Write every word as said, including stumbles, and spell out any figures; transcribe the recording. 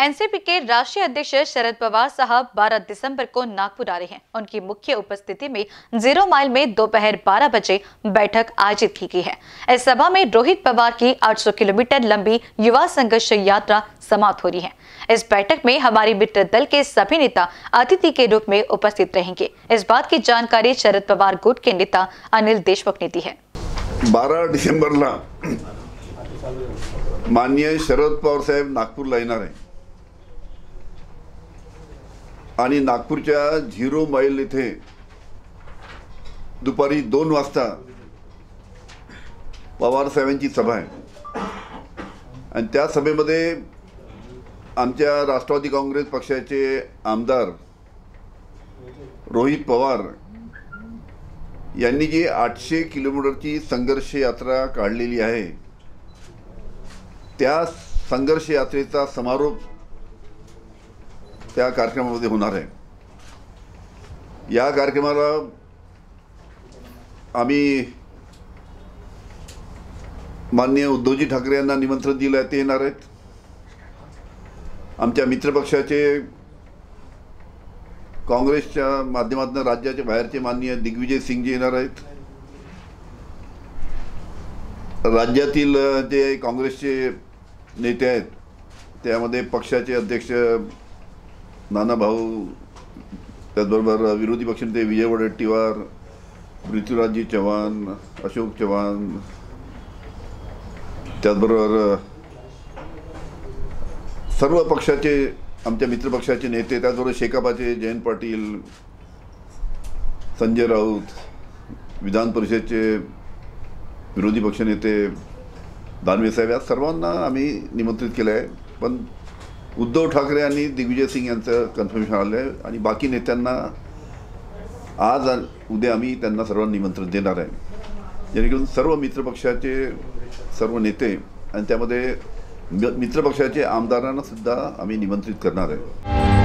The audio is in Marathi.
एनसीपी के राष्ट्रीय अध्यक्ष शरद पवार साहब बारह दिसंबर को नागपुर आ रहे हैं। उनकी मुख्य उपस्थिति में जीरो माइल में दोपहर बारह बजे बैठक आयोजित की गई है। इस सभा में रोहित पवार की आठ सौ किलोमीटर लंबी युवा संघर्ष यात्रा समाप्त हो रही है। इस बैठक में हमारी मित्र दल के सभी नेता अतिथि के रूप में उपस्थित रहेंगे। इस बात की जानकारी शरद पवार गुट के नेता अनिल देशमुख ने दी है। बारह डिसेंबरला माननीय शरद पवार साहेब नागपूरला येणार आहे आणि नागपूरच्या झिरो माइल इथे दुपारी दोन वाजता पवार साहेबांची सभा आहे आणि त्या सभेमध्ये आमच्या राष्ट्रवादी काँग्रेस पक्षाचे आमदार रोहित पवार यांनी जी आठशे किलोमीटरची संघर्ष यात्रा काढलेली आहे त्या संघर्ष यात्रेचा समारोप त्या कार्यक्रमामध्ये होणार आहे। या कार्यक्रमाला आम्ही माननीय उद्धवजी ठाकरे यांना निमंत्रण दिलं आहे, ते येणार आहेत। आमच्या मित्रपक्षाचे काँग्रेसच्या माध्यमातून राज्याचे बाहेरचे माननीय दिग्विजय सिंगजी येणार आहेत। राज्यातील जे काँग्रेसचे नेते आहेत त्यामध्ये पक्षाचे अध्यक्ष नाना भाऊ, त्याचबरोबर विरोधी पक्षनेते विजय वडेट्टीवार, पृथ्वीराजजी चव्हाण, अशोक चव्हाण, त्याचबरोबर सर्व पक्षाचे आमच्या मित्रपक्षाचे नेते, त्याचबरोबर शेकापाचे जयंत पाटील, संजय राऊत, विधान परिषदेचे विरोधी पक्षनेते दानवे साहेब, या सर्वांना आम्ही निमंत्रित केलं आहे। पण उद्धव ठाकरे आणि दिग्विजय सिंग यांचं कन्फर्मेशन आलं आहे आणि बाकी नेत्यांना आज उद्या आम्ही त्यांना सर्वांना निमंत्रण देणार आहे, जेणेकरून सर्व मित्रपक्षाचे सर्व नेते आणि त्यामध्ये मित्रपक्षाचे आमदारांना सुद्धा आम्ही निमंत्रित करणार आहे।